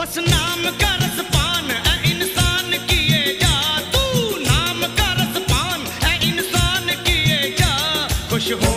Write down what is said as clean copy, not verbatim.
बस नाम का रसपान ए इंसान किए जा, तू नाम का रसपान ए इंसान किए जा। खुश हो